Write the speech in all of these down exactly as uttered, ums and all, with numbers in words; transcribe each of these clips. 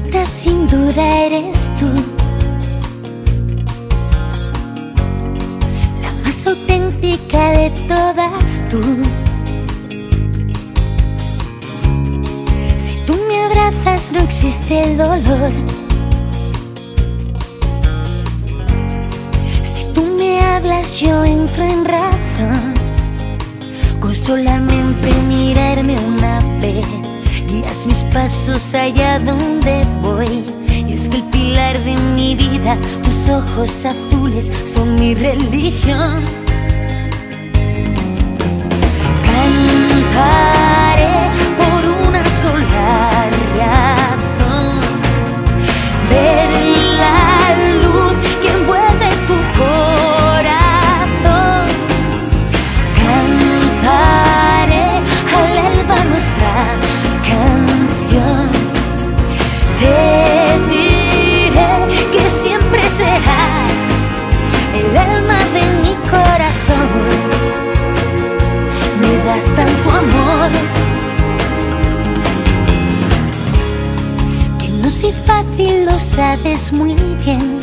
bonita sin duda eres tú, la más auténtica de todas tú. Si tú me abrazas no existe el dolor, si tú me hablas yo entro en razón. Con solamente mirarme una vez guías mis pasos allá donde voy. Y es que el pilar de mi vida, tus ojos azules son mi religión. Cantaré por una sola razón, ver la luz que envuelve tu corazón. Cantaré al alba nuestra canción. Te diré que siempre serás el alma de mi corazón. Me das tanto amor que no soy fácil, lo sabes muy bien.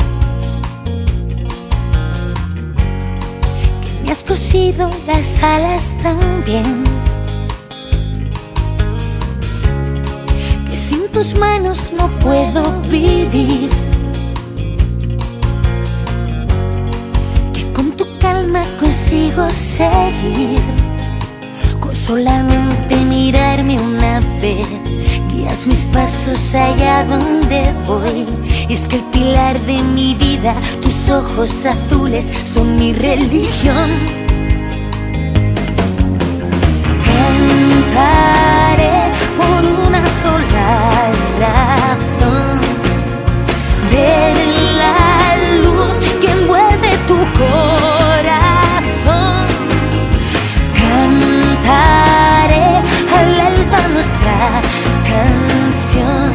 Que me has cosido las alas también. Sin tus manos no puedo vivir, que con tu calma consigo seguir. Con solamente mirarme una vez guías mis pasos allá donde voy. Y es que el pilar de mi vida, tus ojos azules son mi religión. Cantaré por una sola razón, ver la luz que envuelve tu corazón. Cantaré al alba nuestra canción.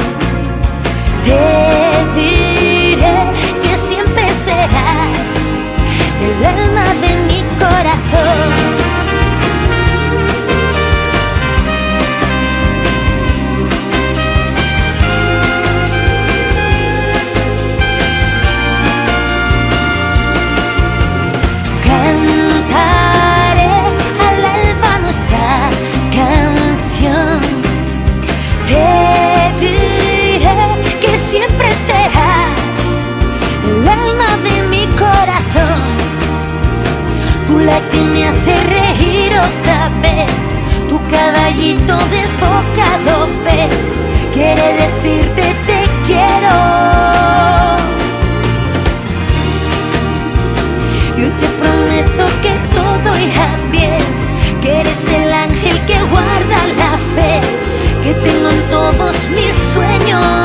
Te diré que siempre serás el alma de mi corazón. Siempre serás el alma de mi corazón. Tú la que me hace reír otra vez, tu caballito desbocado ves. Quiere decirte te quiero. Yo te prometo que todo irá bien, que eres el ángel que guarda la fe que tengo en todos mis sueños.